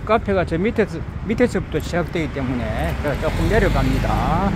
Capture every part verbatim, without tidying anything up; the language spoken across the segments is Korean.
카페가 저 밑에서, 밑에서부터 시작되기 때문에 조금 내려갑니다.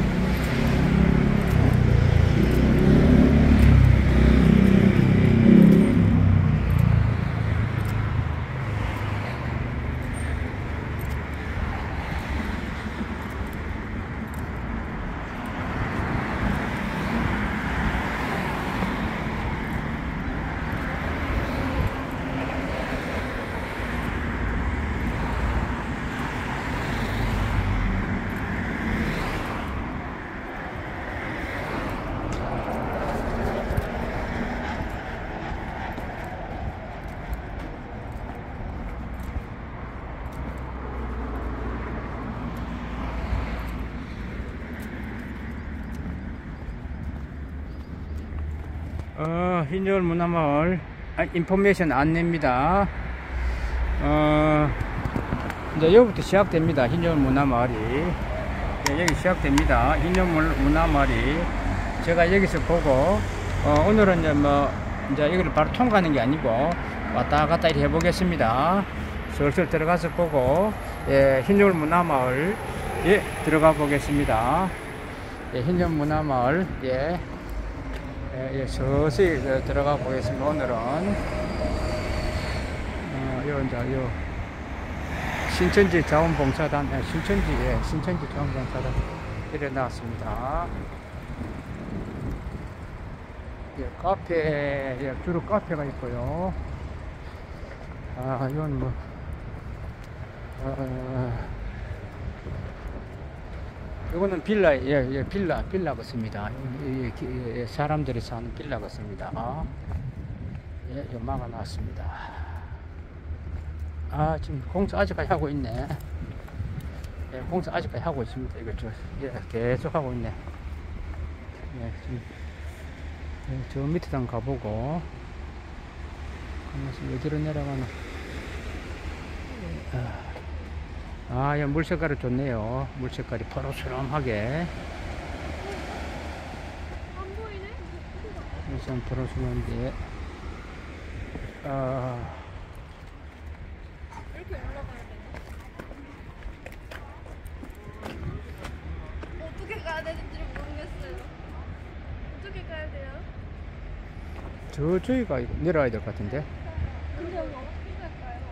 어, 흰여울 문화마을 아, 인포메이션 안내입니다. 어, 이제 여기부터 시작됩니다. 흰여울 문화마을이. 네, 여기 시작됩니다. 흰여울 문화마을이. 제가 여기서 보고, 어, 오늘은 이제 뭐, 이제 여기를 바로 통과하는 게 아니고, 왔다 갔다 이렇게 해보겠습니다. 슬슬 들어가서 보고, 예, 흰여울 문화마을, 예, 들어가 보겠습니다. 예, 흰여울 문화마을, 예. 예, 예, 서서히 들어가 보겠습니다. 오늘은 어, 요 이제 요 신천지 자원봉사단, 예, 신천지 예, 신천지 자원봉사단 이래 나왔습니다. 예, 카페, 예, 주로 카페가 있고요. 아, 이건 뭐 어, 이거는 빌라, 예, 예, 빌라, 빌라 같습니다. 예, 예, 예, 사람들이 사는 빌라 같습니다. 아, 예, 요 막아놨습니다. 아, 지금 공사 아직까지 하고 있네. 예, 공사 아직까지 하고 있습니다. 이거 저, 예, 계속 하고 있네. 예, 지금, 예, 저 밑에 한 가보고, 하면서 어디로 내려가나. 예, 아. 아, 예, 물 색깔이 좋네요. 물 색깔이 포로스름하게. 안 보이네? 우선 포로스름한데, 아. 이렇게 올라가야 되나? 어떻게 가야 되는지 모르겠어요. 어떻게 가야 돼요? 저쪽이가 내려와야 될 것 같은데. 근데 여기 어떻게 갈까요?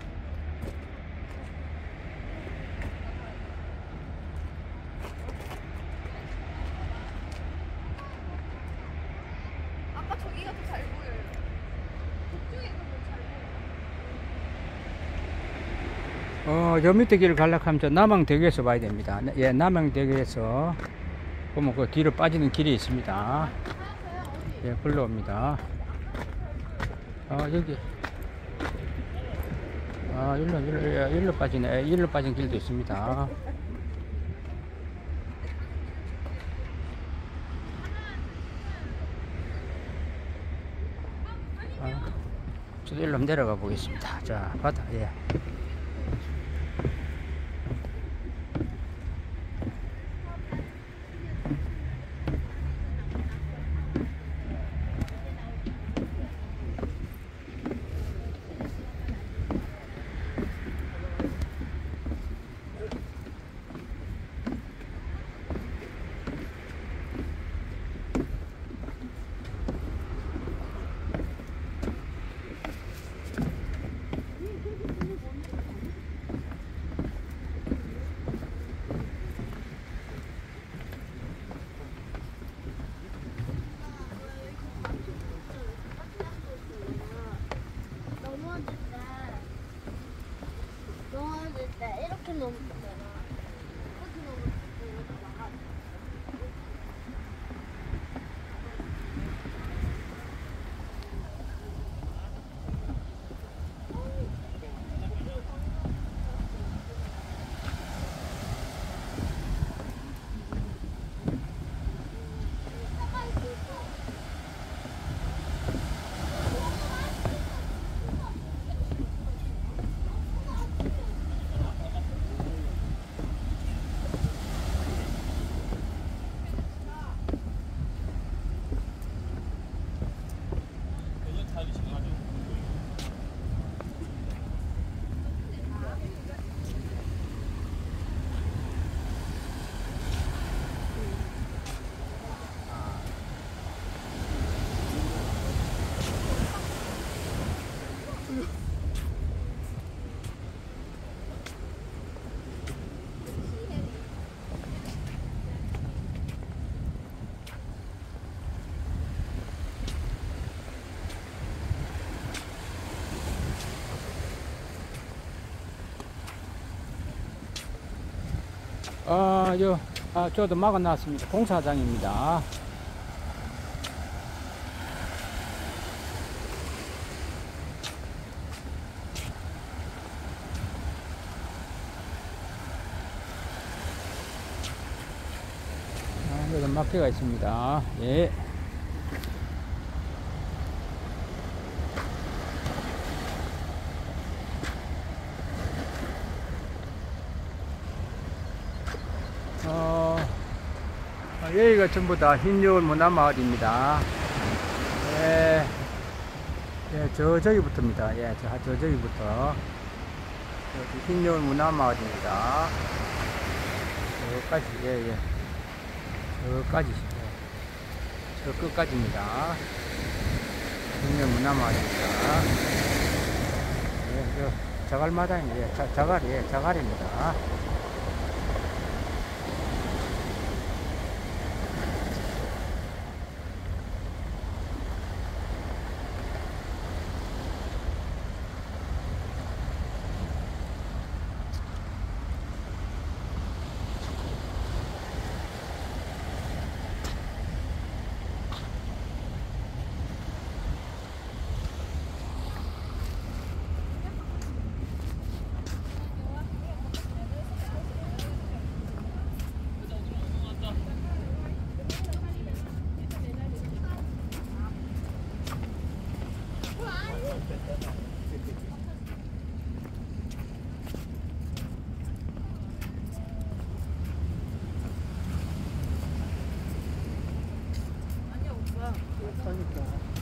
아까 저기가 더 잘 보여요. 그쪽에가 더 잘 보여요. 어, 저 밑에 길을 가려고 하면 저 남항대교에서 봐야 됩니다. 예, 남항대교에서 보면 그 뒤로 빠지는 길이 있습니다. 예, 글로 옵니다. 아, 여기. 아, 일로, 일로, 일로 빠지네. 일로 빠진 길도 있습니다. 아, 저도 일로 내려가 보겠습니다. 자, 바다, 예. 넘어질 때 이렇게 넘으면 되나? 이렇게 넘을 때 이렇게 막아. 어, 저, 아, 저도 막아놨습니다. 공사장입니다. 아, 여기 막대가 있습니다. 예. 어, 여기가 전부 다 흰여울 문화마을입니다. 예, 예, 저, 저기부터입니다. 예, 저, 저, 저기부터. 여기 흰여울 문화마을입니다. 저까지, 예, 예. 저까지, 예. 저 끝까지입니다. 흰여울 문화마을입니다. 예, 저, 자갈마당이, 예, 자, 자갈이, 예, 자갈입니다. 그러니까.